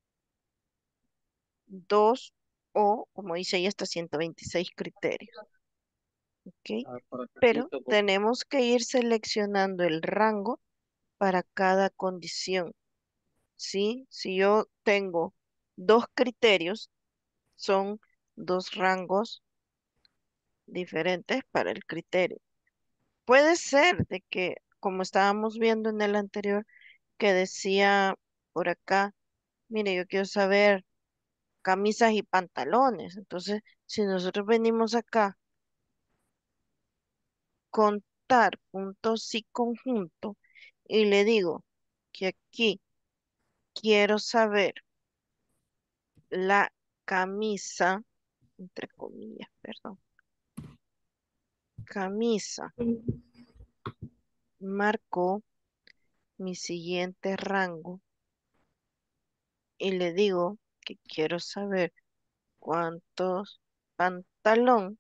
dos o, como dice ahí, hasta 126 criterios. ¿Ok? Para Pero Carlito, tenemos que ir seleccionando el rango para cada condición. ¿Sí? Si yo tengo dos criterios, son dos rangos diferentes para el criterio. Puede ser de que, como estábamos viendo en el anterior, que decía por acá, mire, yo quiero saber camisas y pantalones. Entonces, si nosotros venimos acá, contar puntos y conjunto, y le digo que aquí quiero saber la camisa, entre comillas, perdón, camisa, marco mi siguiente rango y le digo que quiero saber cuántos pantalón,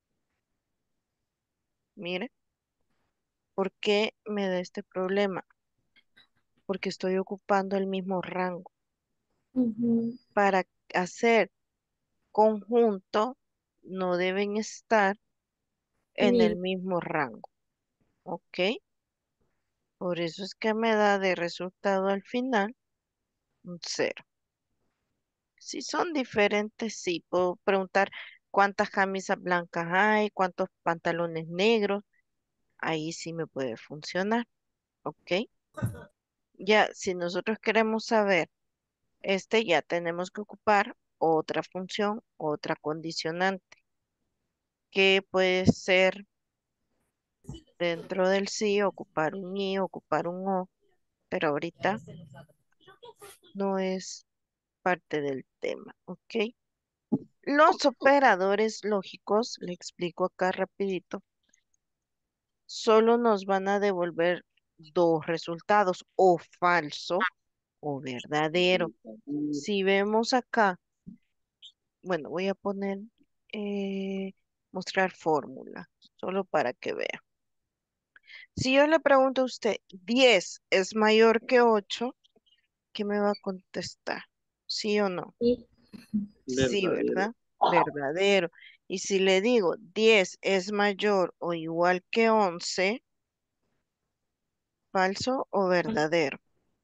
mire, ¿por qué me da este problema? Porque estoy ocupando el mismo rango. Ujú. Para hacer conjunto, no deben estar en el Ni- mismo rango, ¿ok? Por eso es que me da de resultado al final un cero. Si son diferentes, sí, puedo preguntar cuántas camisas blancas hay, cuántos pantalones negros, ahí sí me puede funcionar, ¿ok? Ya, si nosotros queremos saber, ya tenemos que ocupar otra función, otra condicionante, que puede ser dentro del sí, ocupar un i, ocupar un o, pero ahorita no es parte del tema, ¿ok? Los operadores lógicos, le explico acá rapidito, solo nos van a devolver dos resultados, o falso o verdadero. Si vemos acá, bueno, voy a poner mostrar fórmula, solo para que vea. Si yo le pregunto a usted, 10 es mayor que 8, ¿qué me va a contestar? ¿Sí o no? y- Sí, Verdadero. ¿verdad? Verdadero. Y si le digo 10 es mayor o igual que 11, ¿falso o verdadero?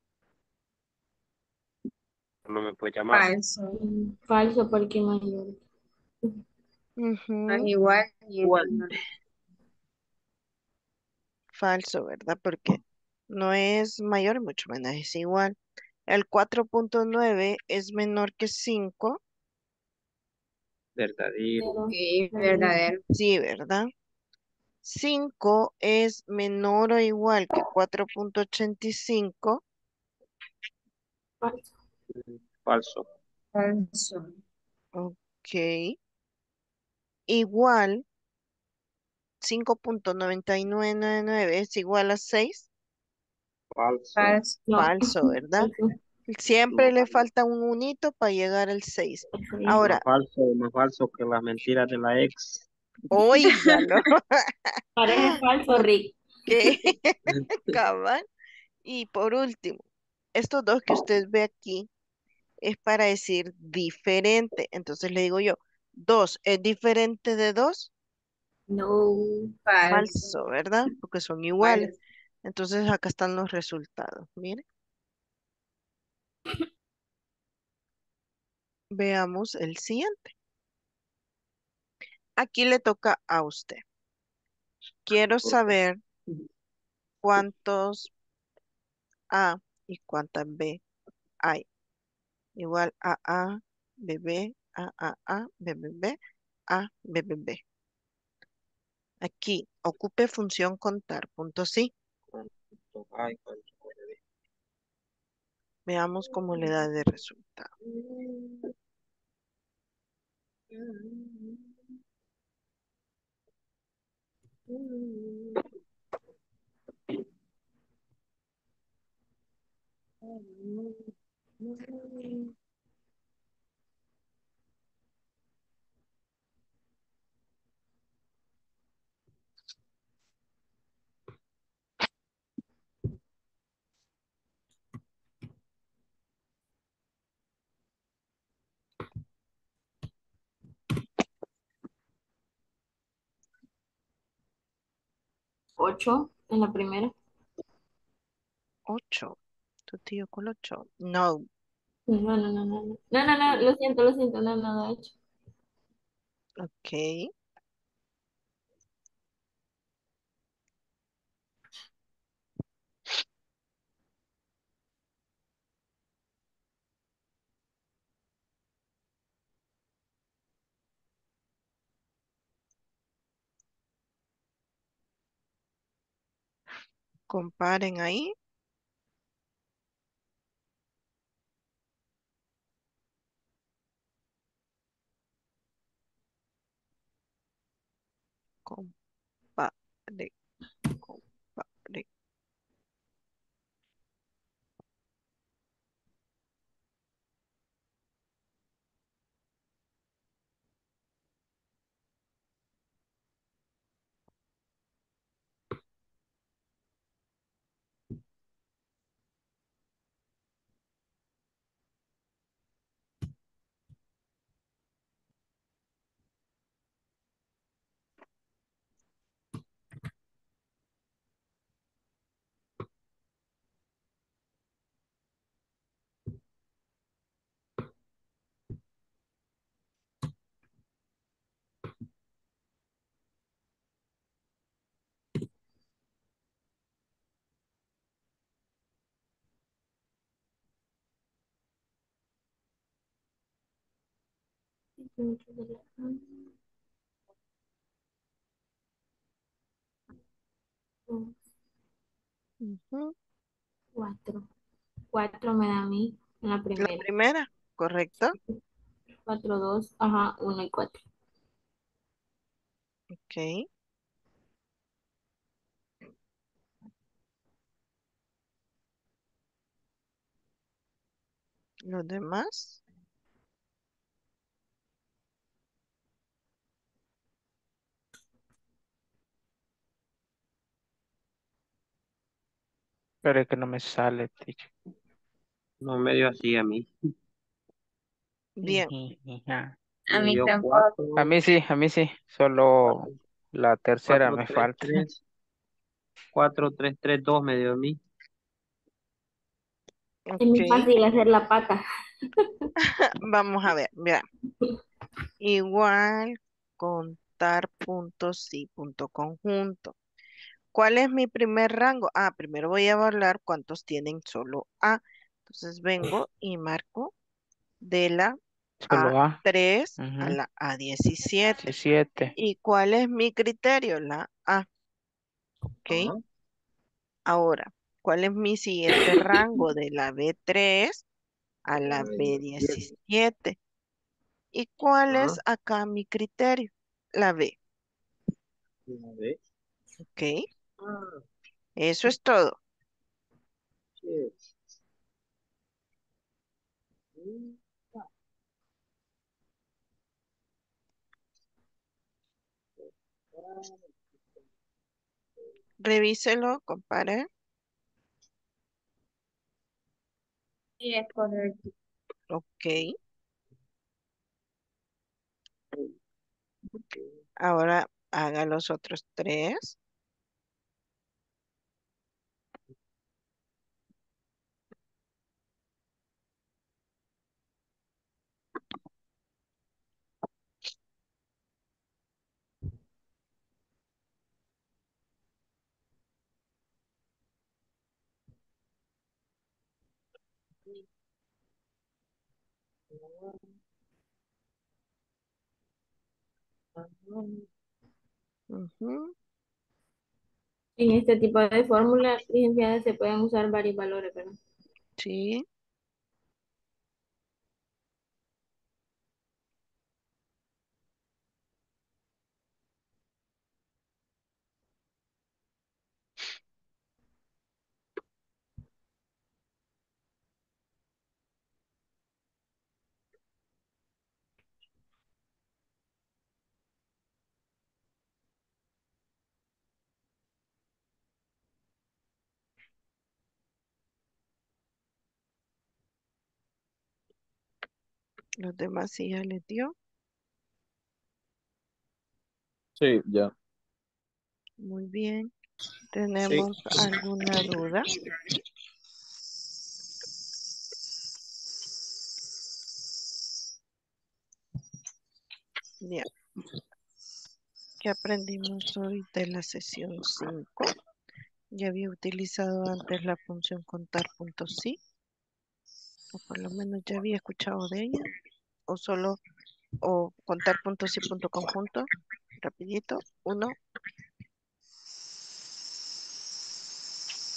No me puede llamar. Falso. Falso porque mayor. No es Ujú, igual y es ¿Cuál? menor. falso, ¿verdad? Porque no es mayor y mucho menos es igual. El 4.9 es menor que 5, Verdadero. Pero, Sí, verdadero. verdadero. sí, ¿verdad? 5 es menor o igual que 4.85, Falso. Falso. Falso. ok. Igual 5.9999 es igual a 6, Falso. Falso. No. falso, ¿verdad? Falso. Siempre Más, le falta un unito para llegar al 6. Sí. Ahora, más falso que las mentiras de la ex. óigalo, Parece falso, Rick. que cabal. Y por último, estos dos que usted ve aquí es para decir diferente. Entonces le digo yo, 2 es diferente de 2, No. Falso. falso, ¿verdad? Porque son iguales. Falso. Entonces acá están los resultados. Mire, veamos el siguiente. Aquí le toca a usted. Quiero saber cuántos A y cuántas B hay. Igual B, B, B, B, B, B, B, B. Aquí, ocupe función contar. Punto sí. Ay, cuánto puede. Veamos cómo le da de resultado. 8 en la primera. 8. Tu tío con 8. No. No, no, no, no, no. No, no, no, lo siento, no, no, de hecho. Ok. Comparen ahí. Compare, compare. Ujú. Cuatro. Cuatro me da a mí en la La primera. primera, ¿correcto? Cuatro, dos, ajá, uno y cuatro. Ok. Los demás. Pero es que no me sale, teacher. No me dio así a mí. Bien. Ajá. A Me mí dio tampoco. A mí sí, solo cuatro, la tercera 4, me 3, falta. 3, 4, 3, 3, 2 me dio a mí. Es Ok. muy fácil hacer la pata. Vamos a ver. Vean. Igual contar puntos y punto conjunto. ¿Cuál es mi primer rango? Ah, primero voy a evaluar cuántos tienen solo A. Entonces vengo y marco de la Solo A. A3 a Ujú. la A17. 17. ¿Y cuál es mi criterio? La A. ¿Ok? Ajá. Ahora, ¿cuál es mi siguiente rango? De la B3 a la Ay, 17. B17. ¿Y cuál es Ajá. acá mi criterio? La B. A ver. ¿Ok? Ah, Eso es todo. yes. Mm. Revíselo, compare. Sí, es correcto. Ok. Ahora haga los otros tres. Ujú. En este tipo de fórmula, licenciada, se pueden usar varios valores, ¿verdad? Sí. Los demás sí ya les dio. Sí, ya. Muy bien. Sí. ¿Tenemos alguna duda? Bien. ¿Qué aprendimos hoy de la sesión 5? Ya había utilizado antes la función contar puntos sí, o por lo menos ya había escuchado de ella, o solo, o contar puntos y punto conjunto. Rapidito. Uno,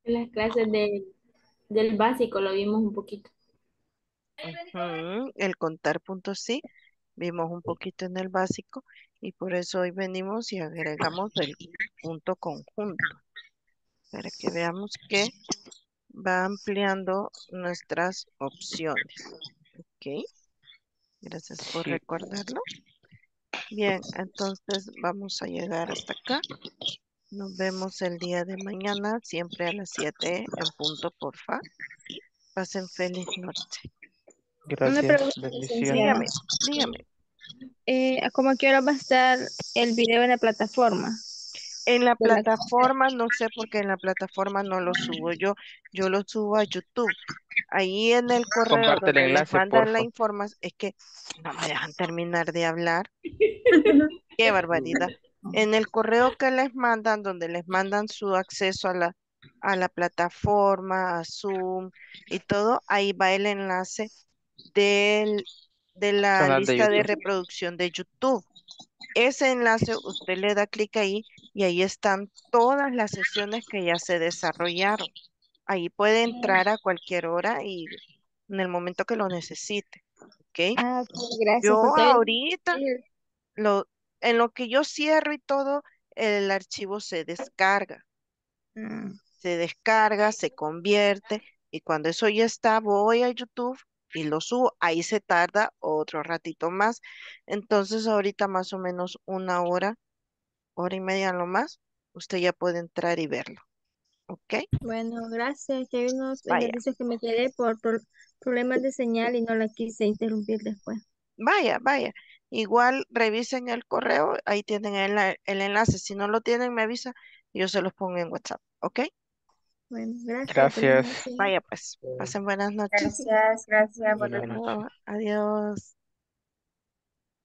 En las clases del básico lo vimos un poquito. Ujú, el contar puntos sí, vimos un poquito en el básico y por eso hoy venimos y agregamos el punto conjunto para que veamos que va ampliando nuestras opciones. ¿Ok? Gracias por Sí, recordarlo. Bien, entonces vamos a llegar hasta acá. Nos vemos el día de mañana, siempre a las 7 en punto, porfa. Pasen feliz noche. Una gracias, pregunta, bendiciones. licenciada. Dígame, dígame. ¿Cómo a qué hora va a estar el video en la plataforma? En la De la... plataforma, no sé por qué en la plataforma no lo subo yo lo subo a YouTube. Ahí en el correo Comparte el donde les enlace, mandan la porfa. información, es que no me dejan terminar de hablar. Qué barbaridad. En el correo que les mandan, donde les mandan su acceso a la plataforma, a Zoom y todo, ahí va el enlace del, de la Canal de lista de YouTube. reproducción de YouTube. Ese enlace usted le da clic ahí y ahí están todas las sesiones que ya se desarrollaron. Ahí puede entrar a cualquier hora y en el momento que lo necesite. ¿Ok? Ah, ok, gracias, Yo porque ahorita, lo, en lo que yo cierro y todo, el archivo Mm, se descarga, se convierte y cuando eso ya está, voy a YouTube y lo subo. Ahí se tarda otro ratito más. Entonces ahorita más o menos una hora, hora y media lo más, usted ya puede entrar y verlo. ¿Ok? bueno, gracias. Que hay unos Vaya, ejercicios que me quedé por problemas de señal y no la quise interrumpir después. vaya. Igual revisen el correo, ahí tienen el enlace. Si no lo tienen, me avisa y yo se los pongo en WhatsApp. ¿Ok? Bueno, gracias. Feliz Gracias. noche. Vaya pues, pasen buenas noches. Gracias, gracias por Buenas noches. Adiós.